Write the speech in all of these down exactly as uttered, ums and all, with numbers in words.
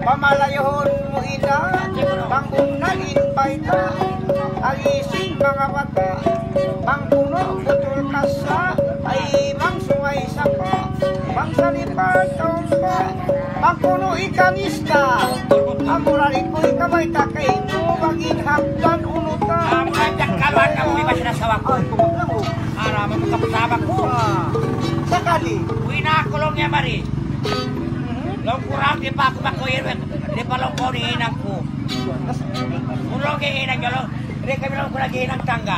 pamalayahon mo ina, pangunalin baita, alisin mga bata, pangpuno putol kasa, ay mangsungay sapa, pangsalipan taumpa, pangpuno ikanista, amuralit ko ikamay takay mo, maging hagdan unutan. Ang ajak kaluan na mo, iba sinasawa ko. Ay, tumag lang mo. Ara, magkapasabak ko. Sakali. Uwi na ako lang niya, Mari. Long kurang di pa ako makuyin, di pa lang ko niinang ko. Kung lang kiinang nyo, hindi kami lang ko nag-iinang tangga.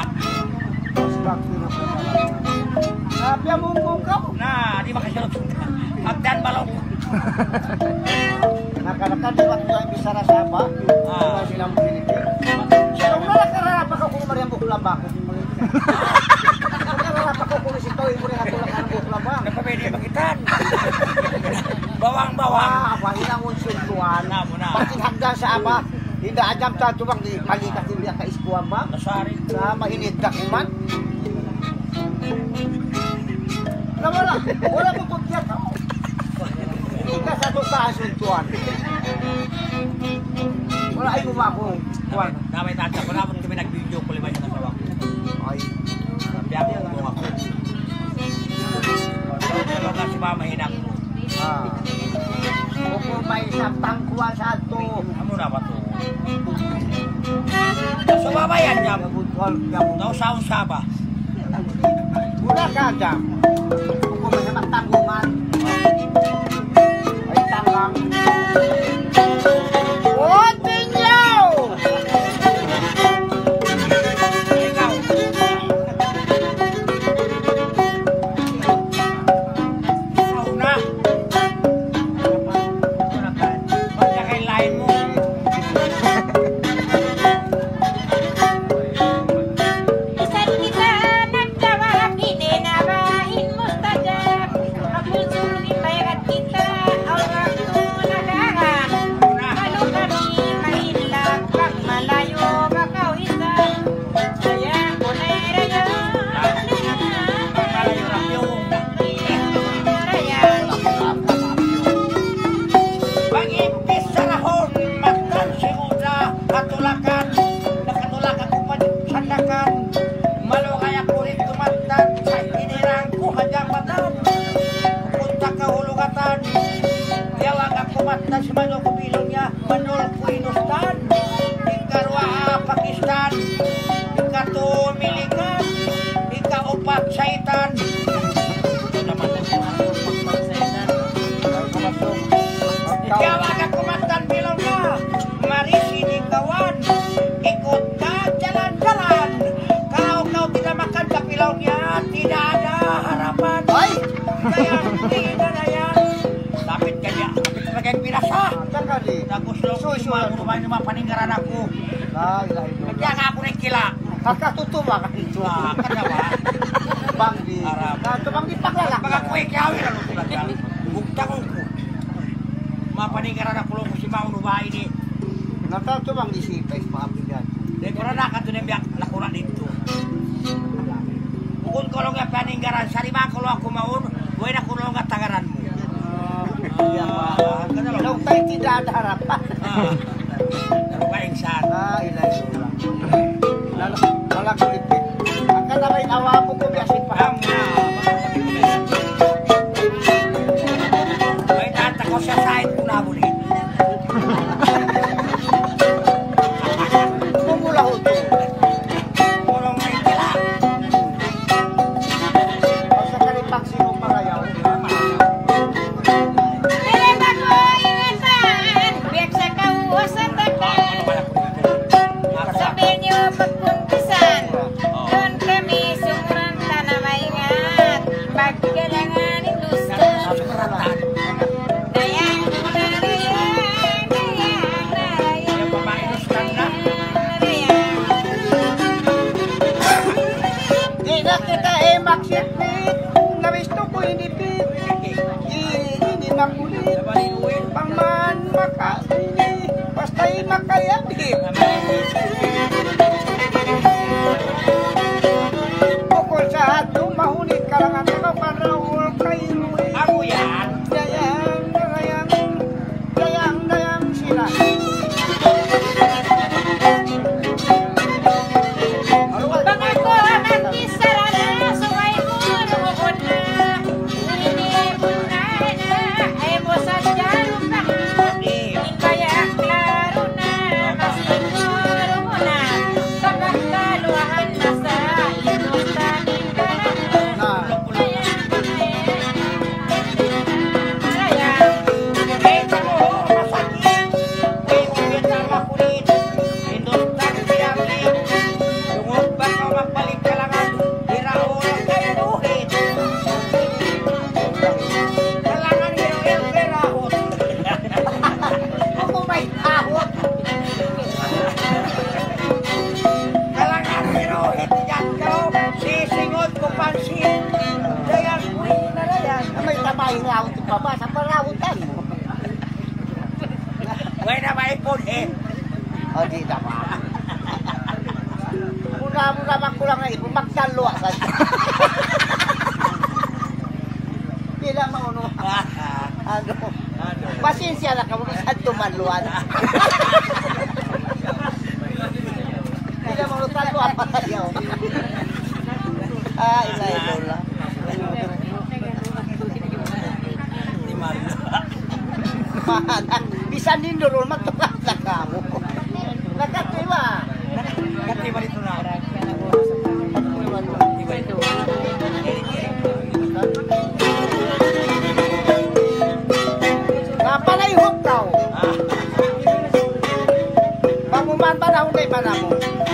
Sabi ang mungkong ka. Na, di ba kasilot? Magdan balong. Nakakadiwat mo ang bisara sa aba. Ah. Silang Pilipin. Kung nalakararap ako kung mariang buklaba ko. Kung nararap ako kung isito, imo rin atulak ka ng buklaba. Napapwede magitan. Bawang-bawang. Ah, aba, ilang unsuntuan. Na mo na. Pagking hagdan sa aba, hindi ajam ta tubang di palikat hindi ka iskuan ba? Nasari. Sa mainit dakiman. Na wala, wala mo pagkiyat. Hindi ka sa tutaan suntuan. Wala ay bumako. Damay, damay tata ko naman kami nag-video ko lima siya na sawak. Ay, Sabi ako, kung ako. Pero nga si Mama hinang ko. ah. Kung may sabtang kuwan sa ato. Amo na ba to? So babayan niya. Nausaw-usa ba? Mula ka dyan. Kung may sabtang kuwan. Ay, tangang. Oh, tinyaw! Ikaw. Ikaw na. Pagka kay lain mo. Isa't kita nagtawag, ininabahin mustajab. Magsusuri bayagat kita, awag ko nagahan. Kalau kami mahilang, pag malayo bakaw isa. Sayang ko na iraya, Malayo lang yung. iraya. Pag-ipis sa rahon, magdan sigura, katulakan, nakatulakan ko pa sandakan. Malukay ako rin tumatdan, sa inirang ko hadyang matan. Punta ka hulugatan, yawag ako matdan si Manol ko bilong niya, Manol ko inustan. Ikarwa Pakistan, ikato milikan, ikaupat saitan. Ito naman ang mga saitan. Yawag ako matdan bilong niya, marisi ni kawan, ikot ka jalan-jalan. Kalau kau tidak makan kapilau niya, tidak ada harapan. Ay! Kaya tidak ada yan. Lapit ka niya, lapit ka kayong pinasa. Sakali. Naguslong ko yung mga kumay ng mga paninggaran ako. La ilaha illallah. Kaya nga ako rin kila. Kakatutuma ka ito. Ah, kanawa. Bangdi. Arab. Katubang di paklalak. Mga kuwi kawin ano tulad yan. Bugtangon ko. Mga paninggaran ako lang ko si Maun Ubahay ni. Natatubang di sipay sa mga bigat. Dahil ko na nakatunay biyak nakuna dito. Bukod ko lang yung paninggaran, sa lima ko lang ako maun, buhay na ko lang ang tangaran mo. Iya pa. Nung tayo tidak ada harapan. Ah, pero kayong saan. La ilaha illallah. Lala, wala ko ipit. Ang kanabay awa mo ko biyasin pa. Paham na. May tatakaw siya sa ito na muli. Mumula ho to. Kulong may kila. O sa kalipak sino parayaw. Dili ba ko iwasan, biyak sa kawasan takdan. Sabihin niyo pagpuntisan, doon kami sumurang tanamayngat. Pagkalangan industo, dayang darayang, dayang darayang, Yung babae nustan na. dayang. Di na kita eh maksipit. Nawisto ko inipit. Hindi makulit. Pangman makasini. Basta'y makayabit. Bukol sa ato, mahunit ka lang at ikaw panrawol kayo. Ako yan. Dayang, dayang, dayang, dayang, Way na maipon eh. O, di naman. Muna-muna magkulang na ipon, magdalwa sa Di na mauno. Ano? Pasensya na ka mo sa tumaluan. Di na mauno talwa pa tayo. Ah, ina-ilo lang. Di malo. Bisan din doon magtukas na ka mo. Nakatiwa. Katiba dito na. Katiba dito. Napalayhok ka. Panguman pa na kay panamo.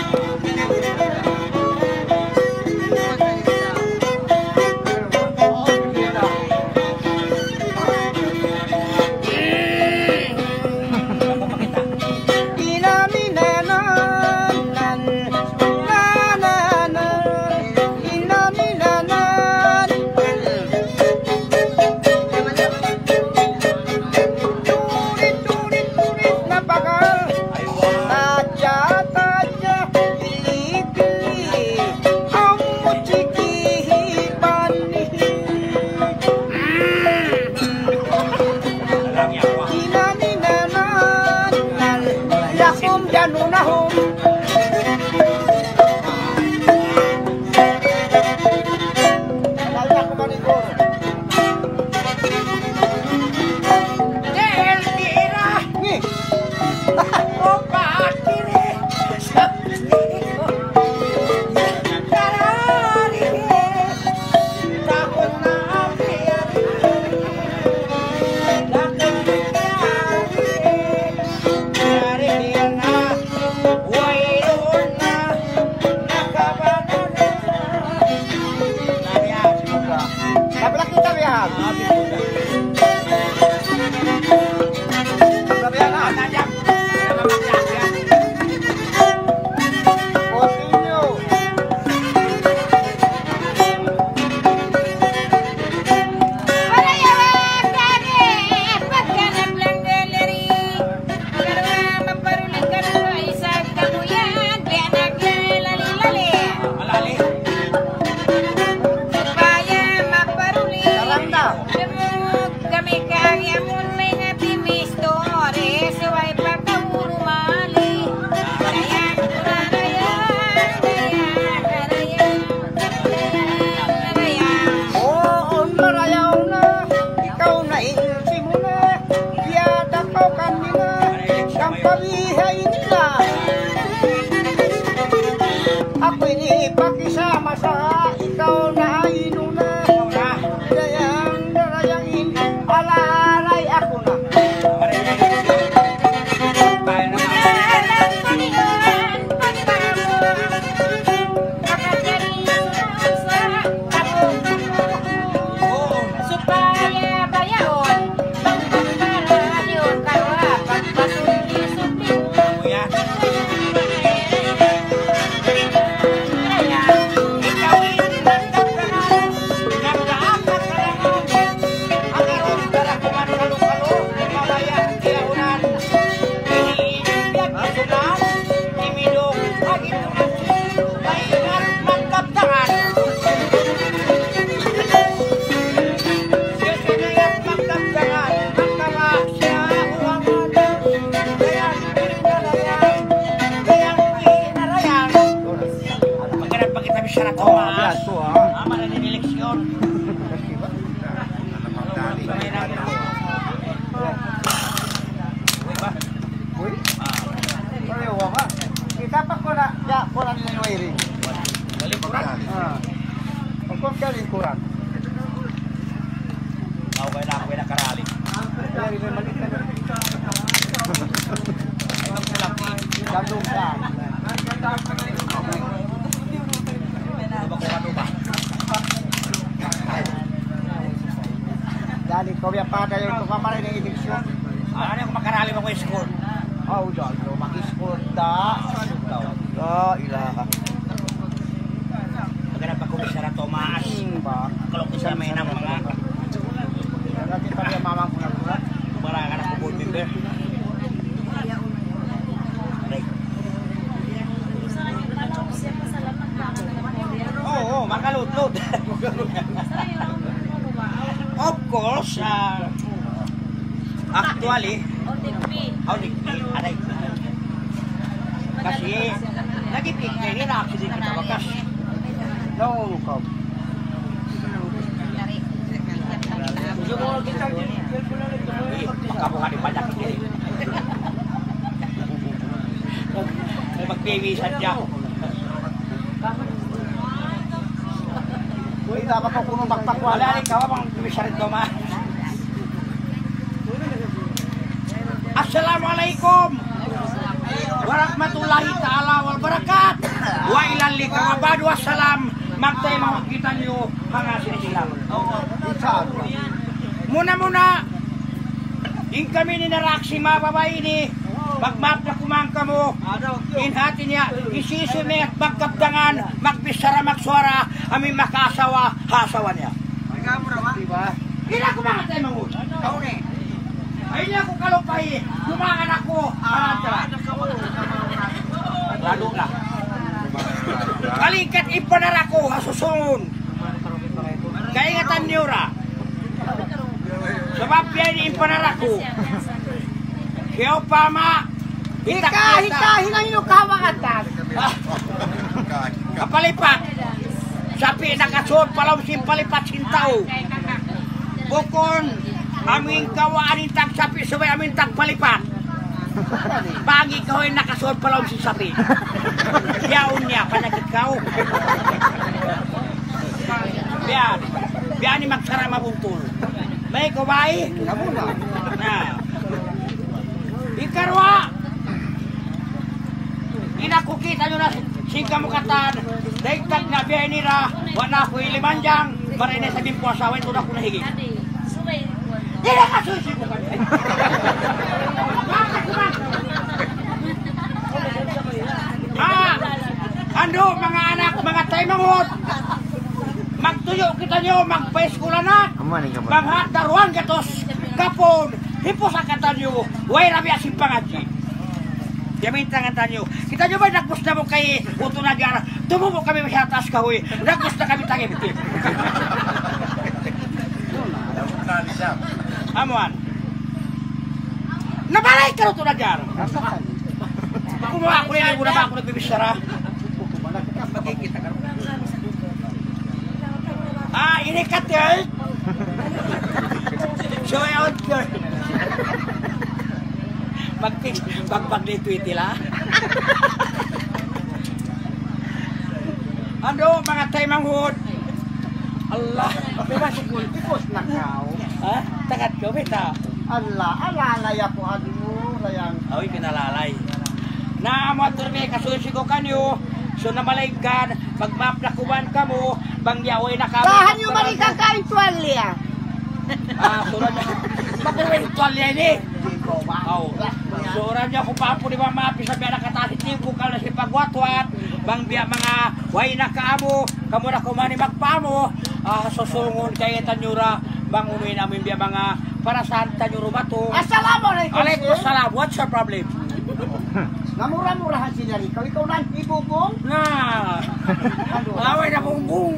Dali ko biya pa tayo ito kamara ng eleksyon. Ano yung makarali mo ko score? Oh, dali ko mag-score da. Da ilaha. Magana pa ko Sara Tomas. Ba, Kalau kita main ng mga nanti pa mamang ko na. Para anak ko board member. actually, O tigpi. how nagpili, aray. Kasi, nagipik kayo nila, actually, kita wakas. Naulukaw. Eh, baka mo nga ni Padak kiri. May magbibisan niya. Uy, dapat ko kuno magpakwala. Wala rin kawa pang kumisya rin ma. Assalamualaikum warahmatullahi ta'ala wal barakat. Wa ilal likawabadu wassalam. Magtay mga kita niyo mga sinisilang. Isa. Muna-muna, in kami ni Naraksi mga babae ni, pagmap na kumangka mo, inhati niya, isisumi at magkapdangan, magbisara, magsuara, aming makasawa, hasawa niya. Diba? Kila kumangat tayo mga ut. Ay niya ako kalupay, kumangan ako, ah, lalo na. Kalikat ipanar ako, hasusungon. Kaingatan niyo ra. Sebab dia ini impanar aku. Kaya pa ma. Hika, hika, hinangin yung kawang atas. Kapalipat. Sapi nakasuot palaw si palipat sintao. Bukon aming kawaan intang sapi sabay aming tag palipat. Pagi kau yang nakasuot palaw si sapi. Yaon niya panagit kau. Biar biar ni magsara mabungtul. May kubay. Kamu na. Nah. Ikarwa. Inakukita nyo na singka mukatan. Daigtag na biya nira. Wana ko ilimanjang. Marinay sa bimpuasa. Wait, una ko nahigit. Hindi na kasusi ko kami. Ah, ando mga anak, mga taymangot. Magtuyo kita nyo, magpa-eskula na. Manghat daruan gatos. Kapon, hipos ang kata nyo. Way rabi asing pangaji. Yamin tangan tanyo. Kita nyo ba nagpus na mo kay Uto na diara. Tumubo kami masyatas kahoy. Nagpus na kami tangi bitin. Amuan. Nabalay ka Uto na diara. Kumuha ko rin, muna ba ako nagbibisara? Magkikita ka. Ah, ini katil. Show out girl. Magpig, magpag ni Twitila. Ano, mga taymanghod. Allah. Diba si Kulpipos na kao? Ha? Takat ko, beta. Allah, alalay ako. Ano, layang. Aoy, pinalalay. Naamotor may kasusi ko kanyo. So namalaygan, magmaplakuman ka mo, bangyawoy na kamo. Bahan nyo mali kakain tuwalya. Ah, suran niya. Makuwin tuwalya ini. Ikaw ba? Oh. Suran niya kung papo di ba maapi sa biya nakatasit niyo kung kala si pagwatwat. Bang biya mga way na kaamo, kamo na kumani magpamo. Ah, susungon kaya tanyura, bang umuwi namin biya mga para saan tanyuro ba to? Assalamualaikum. Waalaikumsalam, what's your problem? Namura-murahan si Nari. Ikaw, ikaw na ibubong? Nah, away na bumbong.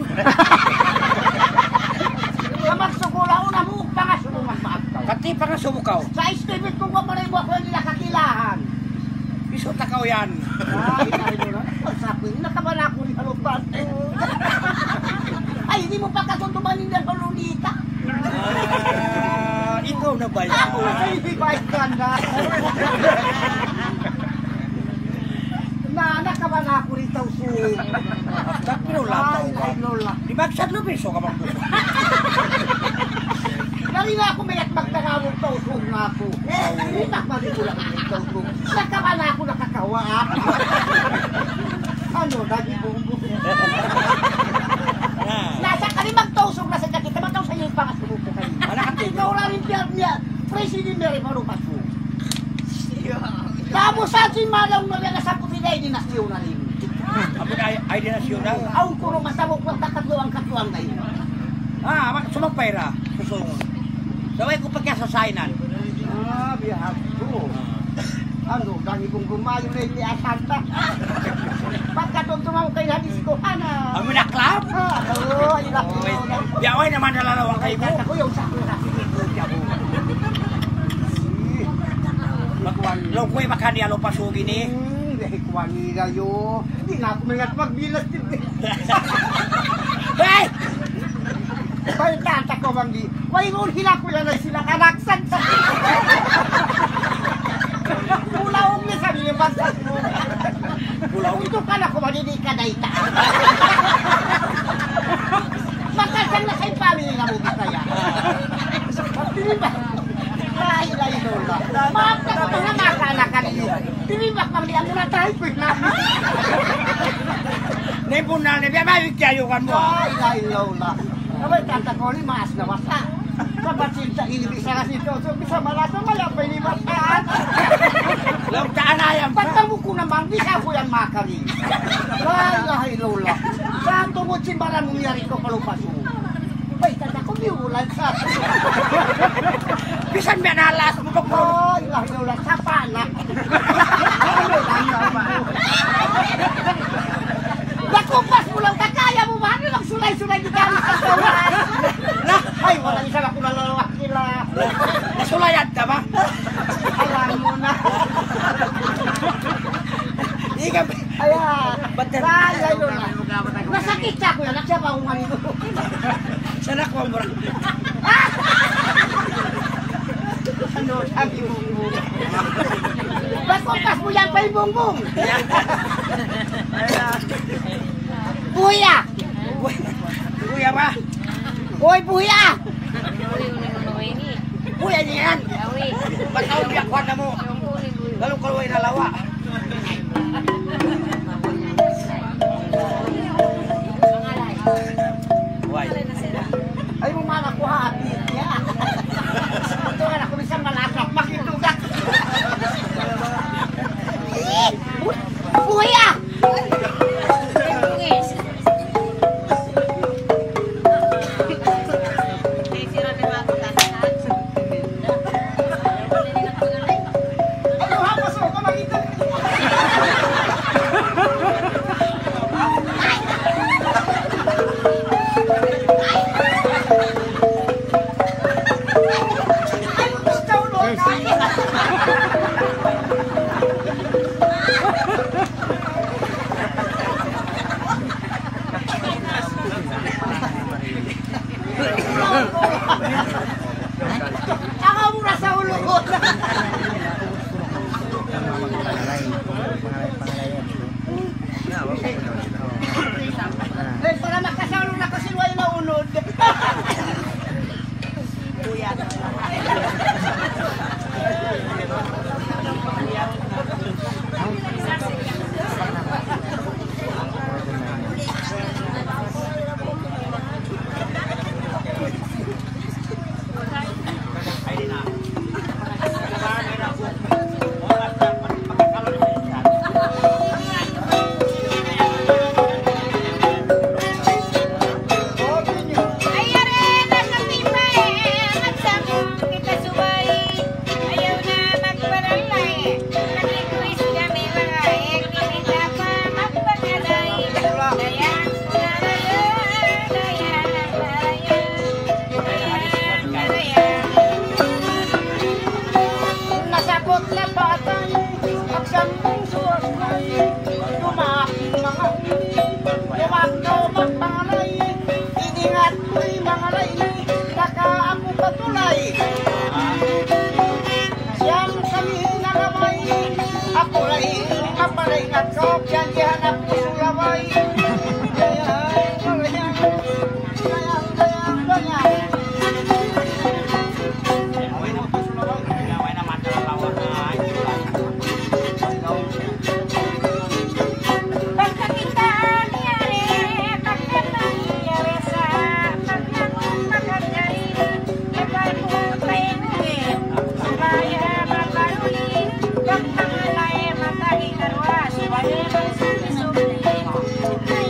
Namagsugula una mo, pangasulungan maagtaw. Kati pa nga sumukaw. Sa estimate kung mamalay mo ako nila kakilahan. Iso takaw yan. Ay, ay mo na. Sabi, nakaban ako ni Halupan. Ay, hindi mo pa kasunduman ni Halulita. Ah, ikaw na ba yan? Ay, hindi ba ikanda? Na, nakaban ako rito si... Tapi lola Ay, ay, Lola. Di magsad lo beso ka bang puso? Dali na ako may at magtangawang tausog na ako. Eh, nakmali ko lang ang tausog. Nakaban ako nakakawa. Ano, dagi bumbo. Nasa kami magtausog na sa kakita, magtausog sa iyo yung pangasubok ko kayo. Ikaw lang rin piyak niya, President Mary Marupas mo. Kamu sa si Malaw na mga sa pupilay ni nasyonalin. Ako na ay dinasyonal. Aw ko masabok lang takatluang katuang kayo. Ah, sumagpay ra. Susungon. Saway ko pagka sa sainan. Ah, bihag ko. Ano, dahil kong gumayo na yung asanta. Pagkatong kayo hadis ko, ana. Ang minaklap? Ah, oo, ilap ko. Yaway naman nalalawang kayo mo. Ako yung sakto na sinigod niya ko. Lo ko'y makani alo pasugi ni. Hmm, dahil kuwangi kayo. Hindi na ako mangat magbilas din. Hey! Ba't tata ko bang di? Why mo hila ko yan ay silang anak sa Pulaong ni sa niya bagsas mo. Pulaong ito ka na ko manini ka na ita. Makasang na kay pamilya na mo bisaya. Pagpiliba. Ay, lay lola. Maapta ko mga makana kanino. Pinibak pang diyan na tayo quick na. Nebunal ni biya maikayukan mo. Ay, lay lola. Abay, tata ko ni maas na wasa. Kabatin sa inibisa na si Toto, bisa malasa malapay ni Masaan. Lang taanayam pa. Pagkamu ko naman, bisa ko yan makari. Ay, ay, lola. Saan tungod si Barang nangyari ko palupaso? Ay, tata ko biulan sa. Bisan biya nalas mo pa. Ay, ay, lola, sa pana. Nakupas mo lang, kakaya mo ba? Ano lang sulay-sulay di kami sa tawas? Ay, wala isa ako nalalawak nila. Nasulayan ka ba? Alam mo na. Ika Ayan. Bater. Ay, ay, lola. Masakit siya ko yan. Nagsya ba akong manito? sana ko mo. Ano, sabi mo mo. Nakupas mo yan pa yung bongbong. Buya! Kuya ba? Hoy, buya! Kuya niyan. Bataw biya ko na mo. Lalu kaluway na lawa. Why? Ay mo mana ko hati niya. Ito ka na kumisang malakap. Makitugat. Buya! Ano ha? Pasok ka magito. Ay, gusto ko doon. Ako mura sa ulo ko. Eh, para makasalo na ko silway na unod. Kuya. Nasabot na batang pagsambong suwasay, dumaking mga dumak-dumak pangalay, iningat ko'y mga lay, nakaamo patulay. Siyang kami nalamay, ako lay kapalay at kop, yan dihanap ko sulaway. Gayang, gayang, gayang, gayang, gayang. Supaya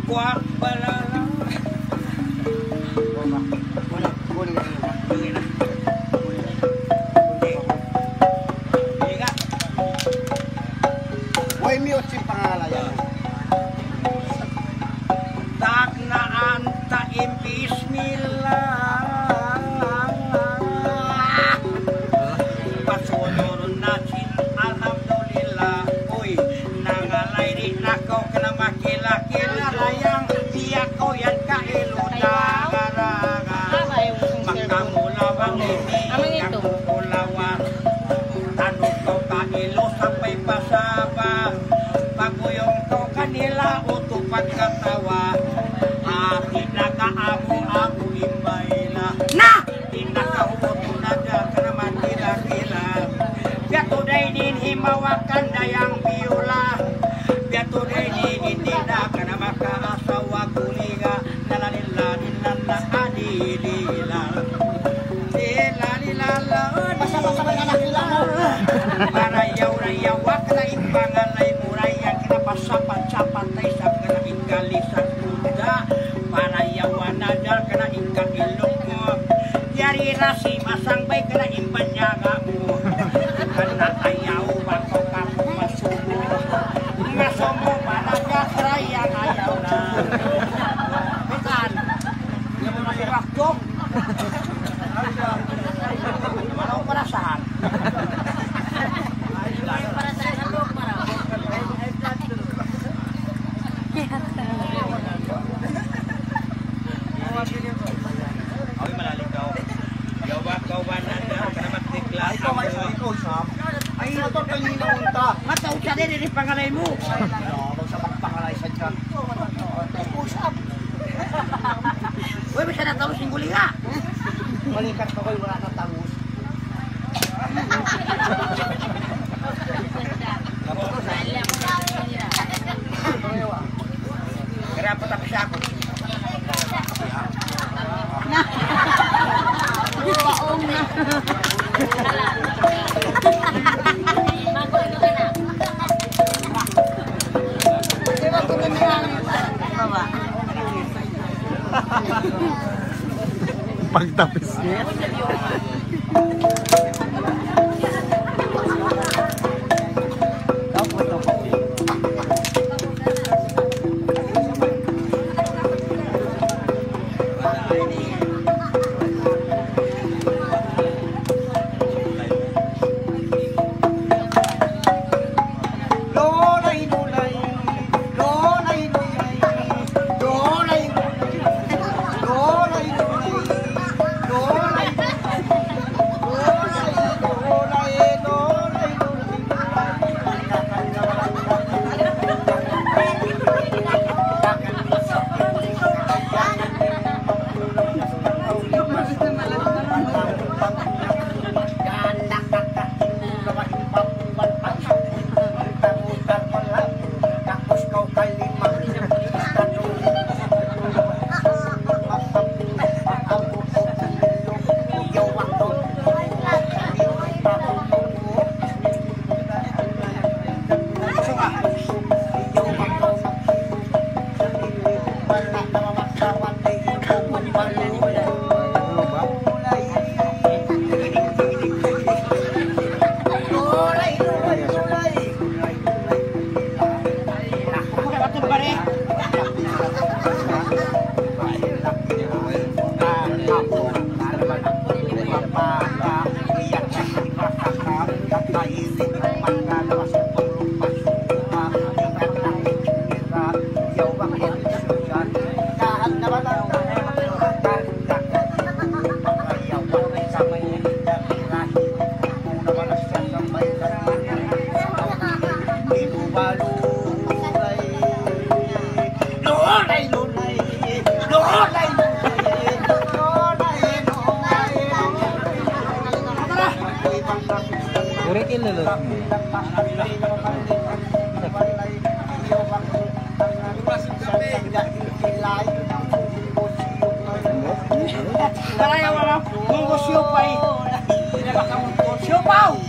kuat balala. Why mute si pangalayan? Tak naan taim bismillah. Pasunurun nasin alhamdulillah. Uy, nangalay rin ako kena makila-kila layang dia kau yang kailuda garaga. Makamulawang ini yang kulawang. Anu kau kailo sampai pasabang. Paguyong kau kanila utupan katawa. Akin na kaamu-amu imbayla. Nah! Tinakauto na dyan ka naman kila-kila. Biatuday din himawakan dayang biola. Biatuday din hindi na ka na makaasawa kuliga. Nalalila-lilan na adilila. Dilalilala. Basta-basta may anak nila mo. Marayaw-rayaw na impangalay murayan kinapasapat-sapat ay sa kanaing galisan kuda. Marayawan na dal kana ingkang ilong mo. Yari rasi masangbay kana imbanyaga mo. Kana ayaw bako kamu masumo. Ngasomo managas rayang ayaw na. Bukan. Dia mau masih waktu. Mau perasaan. Ay, ito kanina unta. Mataw siya din ini pangalay mo. Ano, sa pangpangalay sa dyan. Usap. Uy, bisa na tawag singguli nga. Balikat ko ko'y wala kang tangos. Kaya pa tapos ako. Paong na. Pagtapis niya. Urikin lho. Karaya wala munggo siopay. Siopao.